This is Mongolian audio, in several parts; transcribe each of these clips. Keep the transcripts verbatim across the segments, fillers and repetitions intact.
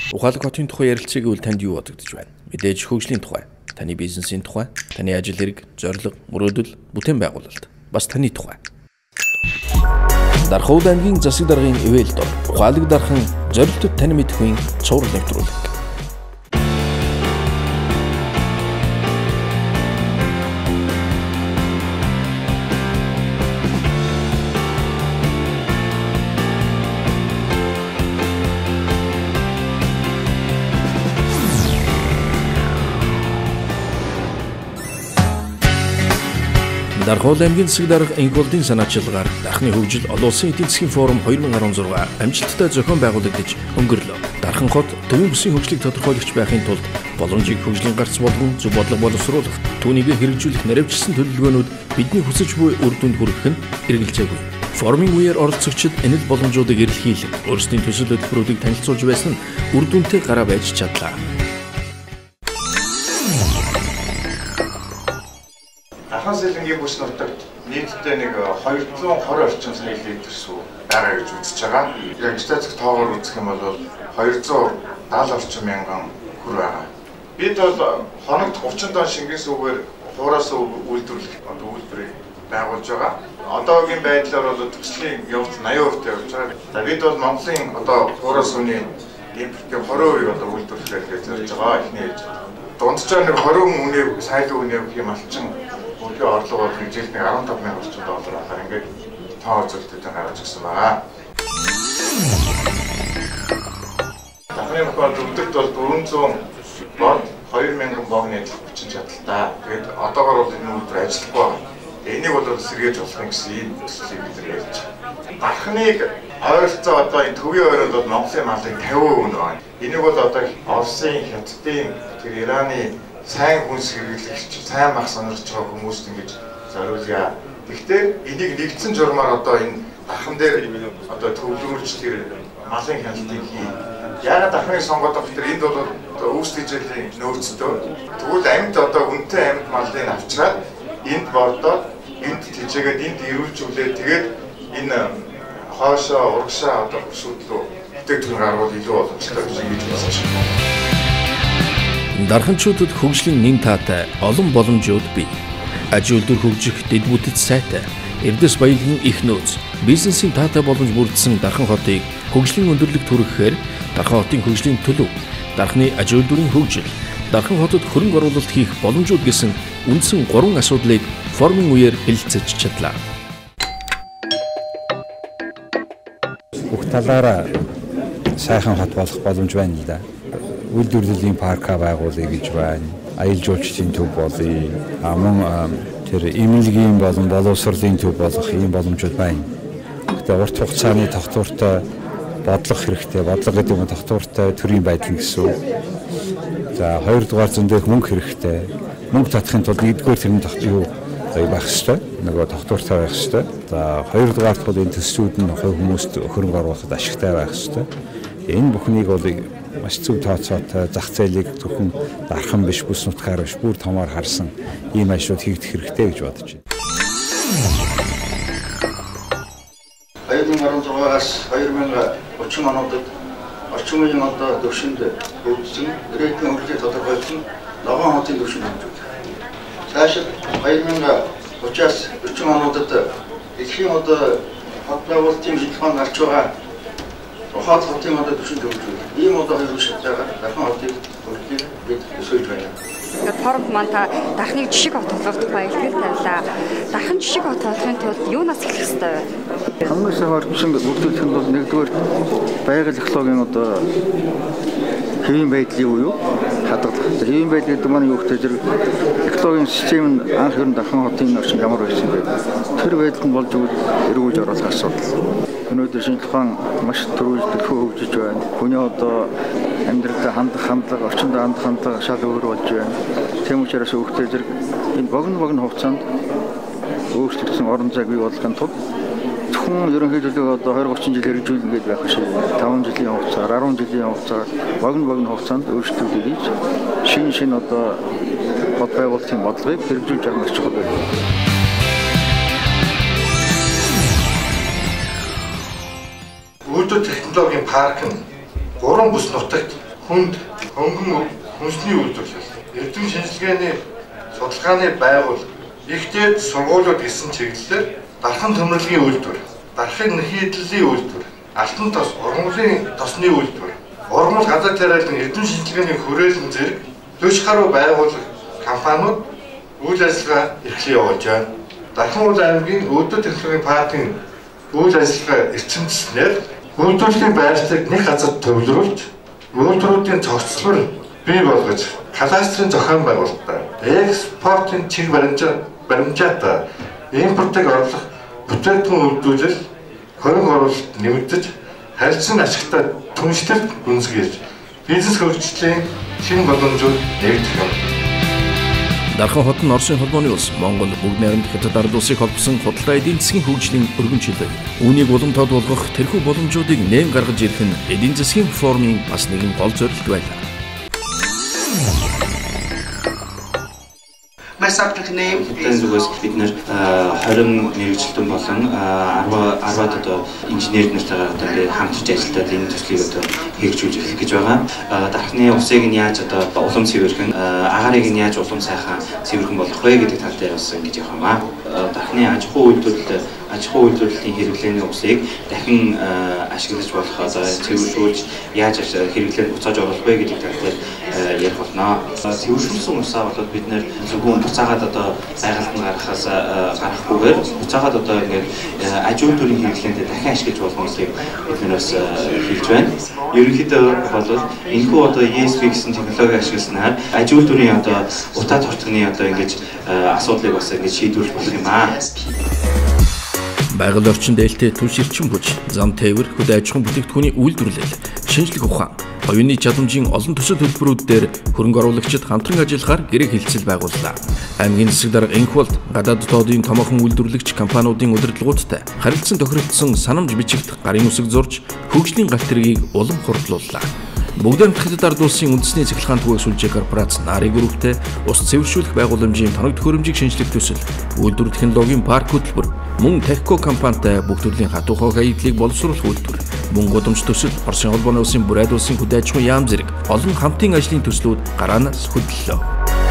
Ухаалаг хотын тухай ярилцгийг үл танд юу бодогдож байна? Мэдээж хөгжлийн тухай, таны бизнесийн тухай, таны ажил хэрэг, зорилго, мөрөөдөл, бүтээн байгуулалт, бас таны тухай. Дархуул аймгийн засаг даргын ивэл дор ухаалаг дархан зорилтод тань мэдхийн цуврал нэвтрүүлэг. Дархуул аймгийн засаг дарга Инголдын санаачилгаар дархны хөгжил олон улсын эдийн засгийн форум two thousand sixteen амжилттай зохион байгуулагдаж өнгөрлөө. Дархан хот төвийн бүсийн хөгжлийг тодорхойлогч байхын тулд боломжийг хөгжлийн гарц болгон зөв бодлого боловсруулах, түүнийг хэрэгжүүлэх наривчсан төлөвлөгөөнүүд бидний хүсэж буй үр дүнд хүрэхин эргэлзээгүй. Форумын үеэр оролцогчид энэ л боломжуудыг эрэлхийлэн өөрсдийн төсөл хөтөлбөрүүдийг танилцуулж байсан нь үр дүнтэй гараа байж чадлаа. Дархан сэлэнгийн бүс нутагт нийтдээ нэг two hundred twenty орчим сая литр сүү байгаа гэж үзэж байгаа. Яг статистик тоогоор үзэх юм бол two hundred seventy орчим мянган хүр байгаа. Бид бол хоногт thirty тонн шингэн сүүгээр хуураас үйлдвэрлэх үйлдвэрийг байгуулж байгаа. Одоогийн байдлаар бол төслийн явц eighty percent явж байгаа. За бид бол Монголын одоо хуураас сүүний импортын twenty percent одоо үйлдвэрлэхээр гэж зорж байгаа. Эхний ээлж. Дунджаар нэг twenty үнэ сайлын үнэ гэх юм алчин Өөрийн орлого бол жилд нэг fifteen мянган орчим доллар ахаар ингээд тоо зөвлөлтөд гаргаж ирсэн байна. Дахны бод өдөрт бол four hundred бод two thousand богны бичин чадaltaа. Тэгээд одоогор бол энэ үйлдвэр ажиллахгүй байна. Энийг бол сэргээж болох гэсэн ийм төслийг бид ярьж. Дархныг ойролцоо одоо энэ төвийн ойролд бол Монголын малын fifty percent байна. Энийг бол одоо Оросын, Хятадын, тэр Ираны сайн хүнс хэрэглэгч, сайн мах сонирхож байгаа хүмүүст ингэж зориулъя. Гэхдээ энийг нэгдсэн журмаар одоо энэ дархан дээр одоо төвлөрүүлж тэр малын хяналтыг хий. Яагаад дархныг сонгоод байгаа гэхээр энд бол өвс тэжээлийн нөөцтэй. Тэгвэл амьд одоо үнэтэй амьд малыг авчраад энд бордоод энд тэжээгээд энд ирүүлжүүлээд тэгээд энэ хоошоо, урагшаа одоо бүсүүд рүү бүтээгдэхүүн гаргуул илүү боломжтой гэж хэлж байна. Дарханчуудад хөгжлийн нэн таатай олон боломжууд бий. Аж үйлдвэр хөгжих дэд бүтэц сайтай, эрдэс баялагын их нөөц, бизнесийн таатай боломж бүрдсэн Дархан хотыг хөгжлийн өндөрлөг түргэхээр Дархан хотын хөгжлийн төлөв, дархны аж үйлдвэрийн хөгжил, Дархан хотод хөрөнгө оруулалт хийх боломжууд гэсэн үндсэн гурван асуудлыг форумын үеэр хэлэлцэж чадлаа. Бүх талаараа сайхан хот болох боломж байна л да. Үйлдвэрлэлийн парка байгуулъя гэж байна. Аялал жуулчлалын төв болъё. Мөн тэр эмнэлгийн болон боловсролын төв болох ийм боломжууд байна. Гэхдээ урт хугацааны тогтвортой бодлого хэрэгтэй. Бодлого гэдэг нь тогтвортой төрийн байдал гэсэн үг. За хоёрдугаар зөндөх мөнгө хэрэгтэй. Мөнгө татахын тулд нэгдүгээр тэрний тогтвол юу байх ёстой. Нөгөө тогтвортой байх ёстой. За хоёрдугаарт бол энэ төслүүд нь хүмүүст хөрөнгө оруулахад ашигтай байх ёстой. Энэ бүхнийг бол маш зөв тооцоотой зах зээлийг зөвхөн дархан биш бүс нутгаар биш бүр томоор харсан ийм ажлууд хийгдэх хэрэгтэй гэж бодож байна. two thousand sixteen-аас two thousand thirty онуудад орчин үеийн одоо төвшөнд хөгжсөн ирээдүйн хөгжлийг тодорхойлсон ногоон хотын төвшөнд хөгжүүлж байна. Цаашид two thousand thirty-аас forty онуудад дэлхийн одоо хот байгуулалтын хэлбэр гарч байгаа Ухаалаг хотын одоо төвшөнд хөгжүүлж ийм одоо хоёр шатаагаар Дархан хотыг хөгжүүлэх бид өсөж байна. Форум маань та Дархныг жишг хот болгох тухай илтгэл тавилаа. Дархан жишг хот болохын тулд юунаас эхлэх ёстой вэ? Хамгийн сайхан орчин бүрдүүлэх нь бол нэгдүгээр байгаль экологийн одоо хэвийн байдлын үе юу? Хадгалах. Хэвийн байдал гэдэг маань юу гэхээр зэрэг экологийн систем нь анх ер нь Дархан хотын орчин ямар байсан бэ? Тэр байдал нь болж өгвөл эргүүлж оруулах асуудал. Өнөөдөр шинжлэх ухаан маш төрүүлж дэлгүү хөгжиж байна. Хүний одоо амьдралдаа хандах хандлага, орчиндөө хандах хандлага шал өөр болж байна. Тийм учраас үүхтэй зэрэг энэ богино богино хугацаанд өөрчлөгдсөн орон зайг бий болгохын тулд зөвхөн ерөнхийдөө одоо twenty thirty жил хэрэгжүүлнэ гэж байх шиг five жилийн хугацаар, ten жилийн хугацаар богино богино хугацаанд өөрчлөлтүүд хийж шинэ шинэ одоо бод байгуулалтын бодлогыг хэрэгжүүлж байгаа маш чухал байна. Үйлдвэр технологийн парк нь гурван бүс нутагт хүнд хөнгөн хүнсний үйлдвэрлэл, эрдэм шинжилгээний судалгааны байгууллага, ихтэй сургуулиуд гэсэн чиглэлээр дархан төмөрлөгийн үйлдвэр, дарахын нэхийдлэлийн үйлдвэр, алтан тос, ургамлын тосны үйлдвэр, ургамал гадаад тариалан эрдэм шинжилгээний хүрээлэн зэрэг дөрвөн гаруй байгууллага компаниуд үйл ажиллагаа эрхлэн явуулж байна. Дархан уул аймгийн өвдөд технологийн паркын үйл ажиллагаа эрчимчснээр үйлдвэрлэлийн байрлалыг нэг газар төвлөрүүлж, үйлдвэрүүдийн цогцлбор бий болгож, кадастрын зохион байгуулалтаа, экспортын чиг баримжаа баримжаатай импортыг орлох бүтээгдэхүүн үйлдвэрлэл, хөрөнгө оруулалт нэмэгдэж, харилцан ашигтай түншлэлт үнсгээж, бизнес хөгжлийн шинэ боломжууд нэгдэх юм. Дархан хот нь Оросын холбооны улс Монгол бүгд найрамд Хятад ард улсыг холбосон худалдаа эдийн засгийн хөгжлийн өргөн чиглэл. Үүнийг уламжлалт болгох тэрхүү боломжуудыг нэм гаргаж ирэх нь эдийн засгийн реформын бас нэгэн гол зорилт байлаа. My subject name is бид нэр хорин мэрэгчлэн болон арваад одоо инженер нартайгаа одоо ингээд хамтарч ажиллаад энэ төслийг одоо хэрэгжүүлж эхлэх гэж байгаа. Дархны усыг нь яаж одоо улам цэвэрхэн, агаарыг нь яаж улам сайхан цэвэрхэн болгох вэ гэдэг тал дээр бас ингэж явах юм аа. Дархны аж ахуй үйлдвэрлэл, аж ахуй үйлдвэрлэлийн хэрэглээний усыг дахин ашиглаж болох одоо цэвэрлүүлж яаж хэрэглээнд буцааж оруулах вэ гэдэг тал дээр ярих болно. Цэвэрлүүлсэн усаа бол бид нэр зөвхөн буцаагаад одоо байгальд нь гаргахаас гарахгүйгээр буцаагаад одоо ингээд аж ахуй төрийн хэрэглээнд дахин ашиглаж болох усыг бид нэр бас хийж байна. Ерөнхийдөө бол энэхүү одоо и эс пи гэсэн технологи ашигласнаар аж ахуй төрийн одоо утаа тортгоны одоо ингэж асуудлыг бас ингэж шийдвэрлэх болох юм аа. Байгаль орчинд ээлтэй түнш эрчим хүч, зам тээвэр, хөдөө аж ахуйн бүтээгдэхүүний үйлдвэрлэл, шинжлэх ухаан, оюуны чадамжийн олон төсөл төлбөрүүд дээр хөрөнгө оруулагчид хамтран ажиллахаар гэрээ хэлцэл байгууллаа. Аймгийн засаг дарга Инхволт гадаад дотоодын томоохон үйлдвэрлэгч компаниудын удирдлагуудтай харилцан тохиролцсон санамж бичигт гарын үсэг зурж хөгжлийн галт тэргийг улам хурдлууллаа. Бүгд Хятад ард улсын үндэсний цахилгаан түгээгсүүлжээ корпорац Нари групптэй ус цэвэршүүлэх байгууламжийн тоног төхөөрөмжийг шинжлэх төсөл, үйлдвэр технологийн парк хөтөлбөр, мөн Техко компанитай бүх төрлийн хатуу хоог аядлыг боловсруулах үйлдвэр, мөн гудамж төсөл, Оросын холбооны улсын бүрээд улсын хөдөө аж ахуйн яам зэрэг олон хамтын ажлын төслүүд гараанаас хөдлөлөө.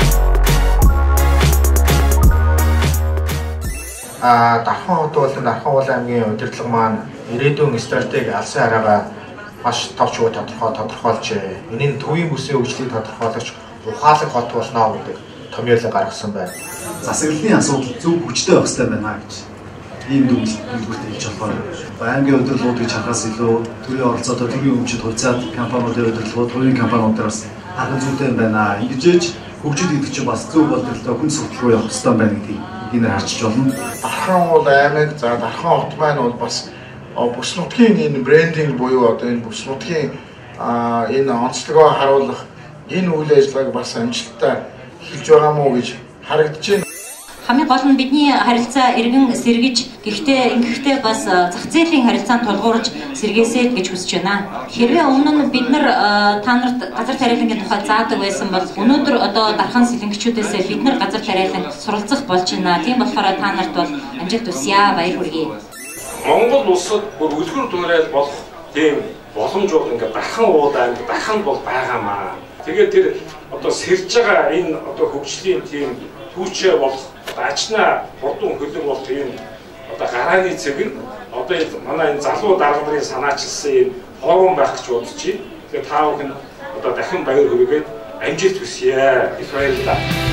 А Дархан хот болон Дархан уул аймгийн удирдлага маань ирээдүйн стратеги алсын хараагаа маш товч уу тодорхой тодорхойлжээ. Энийн төвийн бүсийн хөгжлийг тодорхойлогч ухаалаг хот болно гэдэг томьёолыг гаргасан байна. Засаглалын асуудал зөв хүчтэй байх хэрэгтэй байна гэж ийм дүгнэлтээр хэлж болохоор аймгийн удирдлагууд гэж хахаас илүү төрийн оролцоотой төрийн өмчөд хувьцаат компаниудын удирдлагууд, төрийн компаниудаас харин зүйтэй байна. Ингэжээж хөгжил гэдэг чинь бас зөв боловсролтой хүн суртал руу явах хэрэгтэй байна гэдгийг энд харчиж болно. Дархан уул аймаг, за Дархан хот маань бол бас бүс нутгийн энэ брендинг буюу одоо энэ бүс нутгийн энэ онцлогоо харуулах энэ үйл ажиллагааг бас амжилттай эхэлж байгаа мó гэж харагдаж байна. Хамгийн гол нь бидний харилцаа эргэн сэргэж, гэхдээ ингэхдээ бас зах зээлийн харилцаанд тулгуурж сэргээсэй гэж хүсэж байна. Хэрвээ өмнө нь бид нар та нарт газар тариалангийн тухай заадаг байсан бол өнөөдөр одоо дархан сэлэнгчүүдээс бид нар газар тариалан суралцах болж байна. Тийм болохоор та нарт бол амжилт хүсье, баяр хүргэе. Монгол улсад бүр үлгэр дуурайл болох тийм боломж бол ингээд Дархан уул аймаг Дархан бол байгаамаа. Тэгээд тэр одоо сэрж байгаа энэ одоо хөгжлийн тийм түүчээ болох ажнаа хурдан хөлөг болох энэ одоо гарааны цэг нь одоо манай энэ залуу дарга нарын санаачилсан энэ форум байх гэж бодож байна. Тэгээд та бүхэн одоо дахин баяр хүргээд амжилт хүсье. Их баярлалаа.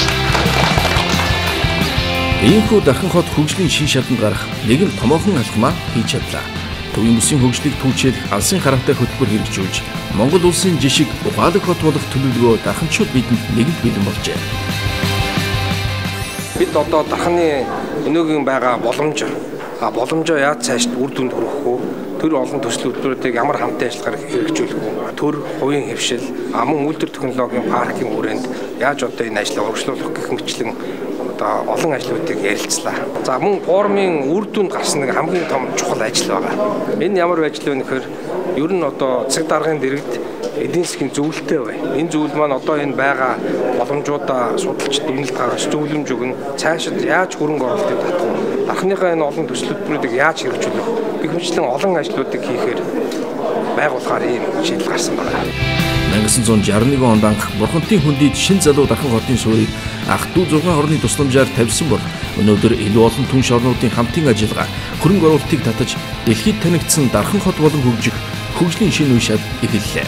Иймхүү Дархан хот хөгжлийн шин шатанд гарах нэгэн томоохон алхмаа хийж чадлаа. Төвийн бүсийн хөгжлийг түүчээд алсын хараатай хөтөлбөр хэрэгжүүлж, Монгол улсын жишг ухаалаг хот болох төлөвлөгөө дарханчууд бидэнд нэгэнт бэлэн болжээ. Бид одоо Дарханы өнөөгийн байгаа боломж, а боломжоо яаж цааш үр дүнд хүргэх вэ? Төр олон төсөл хөтөлбөрүүдийг ямар хамтын ажиллагаар хэрэгжүүлэх вэ? Төр хувийн хэвшил, а мөн үйлдвэр технологийн паркийн хүрээнд яаж одоо энэ ажлыг урагшлуулах гэх мэтлэн одоо олон ажлуудыг ярилцлаа. За мөн форумын үр дүнд гарсан нэг хамгийн том чухал ажил байгаа. Энэ ямар ажил вэ гэхээр ер нь одоо цэг даргын дэргэд эдийн засгийн зөвлөлттэй байна. Энэ зөвлөл маань одоо энэ байгаа боломжуудаа судалж дүгнэлт гаргаж зөвлөмж өгнө. Цаашид яаж хөрөнгө оруулалтыг татах вэ? Дархныхаа энэ олон төсөл хөтөлбөрүүдийг яаж хэрэгжүүлэх вэ? Гэх мэтлэн олон ажлуудыг хийхээр байгуулахаар ийм шийдэл гарсан байна. мянга девятьсот шестьдесят один онд анх Бурхантын хүндийд шин залуу Дархан хотын суурийг ах дүү зургаан орны тусламжаар тавьсан бол өнөөдөр илүү олон түнш орнуудын хамтын ажиллагаа хөрөнгө оруулалтыг татаж дэлхийд танигдсан Дархан хот болон хөгжих хөгжлийн шинэ үе шат эхэллээ.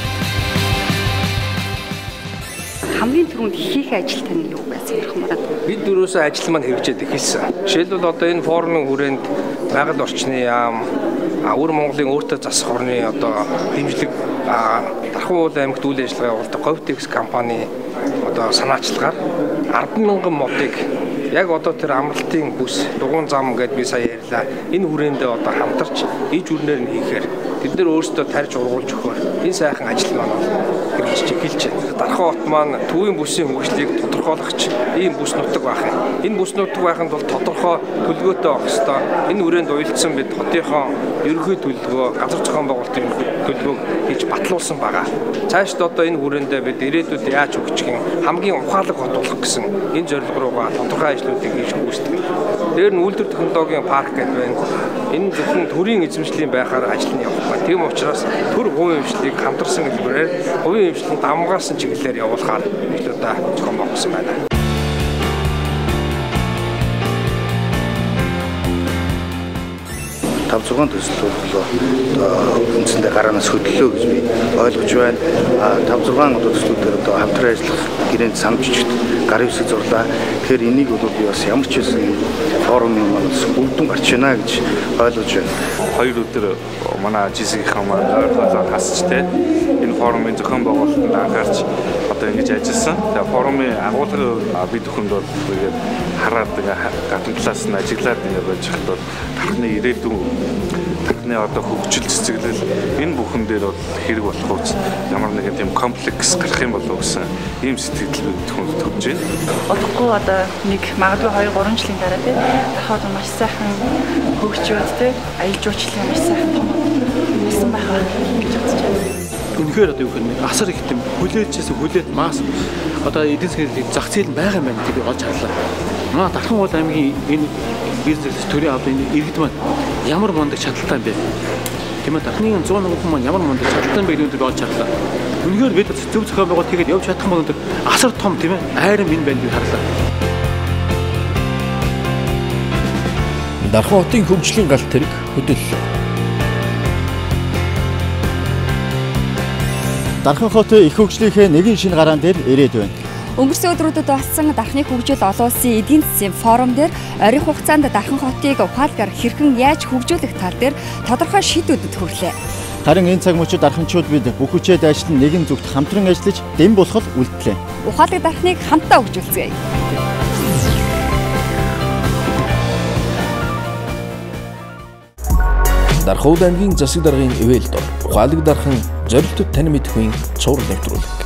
Хамгийн түрүүнд хийх ажил тань юу байсан гэх юм бол бид дөрөөсөө ажил маань хэрэгжээд эхэлсэн. Жишээлбэл одоо энэ форумын хүрээнд байгаль орчны яам Өвөр Монголын өөртөө засах орны одоо хэмжлэг Дархан уул аймагт үйл ажиллагаа явуулдаг Говтекс компани одоо санаачлагаар арван мянган модыг яг одоо тэр амралтын бүс дугуун зам гэдээ би сая ярьлаа. Энэ хүрээндээ одоо хамтарч иж үрнээр нь хийхээр бид нар өөрсдөө тарьж ургуулж өгөхөөр энэ сайхан ажил маань хэрэгжиж эхэлж байна. Дархан хот маань төвийн бүсийн хөгжлийг тодорхойлогч ийм бүс нутаг байх юм. Энэ бүс нутаг байханд бол тодорхой төлөвлөгөөтэй байх ёстой. Энэ хүрээнд уялдсан бид хотынхоо ерөнхий төлөвлөгөө, газар зохион байгуулалтын төлөвлөгөөг хийж батлуулсан байгаа. Цаашд одоо энэ хүрээндээ бид ирээдүйд яаж хөгжих юм хамгийн ухаалаг хот болох гэсэн энэ зорилго руугаа тодорхой ажлуудыг хийж гүйцэтгэв. Дээр нь үйлдвэр технологийн парк гэдэг байна. Энэ зөвхөн төрийн эзэмшлийн байхаар ажил нь явах байна. Тийм учраас төр хувийн хвшлийг хамтарсан хэлбэрээр хувийн хвшлэн дамгаалсан чиглэлээр явуулахаар нийлүүлээ зохион байгуулсан байна. тав зургаан төслүүд үндсэндээ гараанаас хөдлөлөө гэж би ойлгож байна. тав зургаан одоо төслүүдээр одоо хамтран ажиллах гэрээнд самж жижигт гарын үсэг зурлаа. Тэгэхээр энийг бол би бас ямар ч байсан форумын манаас үндэн гарч байна гэж ойлгож байна. Хоёр өдөр манай жисгийнхаа маань ойролцоогоор хасч тэ энэ форумын зохион байгуулалтанд анхаарч одоо ингэж ажилласан. Тэгээ форумын агуулгыг бид бүхэнд бол тэгээд хараад гадна талаас нь ажиглаад ингэ байж хад бол Дархны ирээдүйн Дархны одоо хөгжил цэцэглэл энэ бүхэн дээр бол хэрэг болох үс ямар нэгэн тийм комплекс гарах юм болов гэсэн ийм сэтгэл бид бүхэнд төгж байна. Одохгүй одоо нэг магадгүй хоёр гурван жилийн дараа тийм хаад маш сайхан хөгжөөд тийм аялал жуулчлалын маш сайхан том болсон байгаа гэж бодож байна. Үнэхээр одоо юу гэх юм асар их тийм хүлээлжсэн хүлээд мас одоо эдийн засгийн зах зээл байгаа юм байна гэдэг олж харлаа. Маа Дархан уул аймгийн энэ бизнес төрийн аваад энэ иргэд маань ямар мундаг чадaltaй юм бэ? Тийм ээ Дархны зуун хүн маань ямар мундаг чадaltaй юм бэ гэдэг олж харлаа. Үнэхээр бид зөв зохион байгуулалт хийгээд явж чадах юм бол асар том тийм ээ айрам энэ байна гэж харлаа. Дархан хотын хөгжлийн галт тэрэг хөдөллөө. Дархан хот их хөгжлийнхээ нэгэн шинэ гараан дээр ирээд байна. Өнгөрсөн өдрүүдэд болсон Дархны хөгжил олон улсын эдийн засгийн форум дээр ойрын хугацаанд Дархан хотыг ухаалгаар хэрхэн яаж хөгжүүлэх тал дээр тодорхой шийдвэрүүд хүрлээ. Харин энэ цаг мөчид дарханчууд бид бүх хүчээр дайшлан нэгэн зүгт хамтран ажиллаж дэм босгол үлдлээ. Ухаалаг Дархныг хамтдаа хөгжүүлцгээе. Дархан аймгийн засаг даргын ивэл дор ухаалаг Дархан зорилтод тань мэдхийн цуврал нэвтрүүлэг.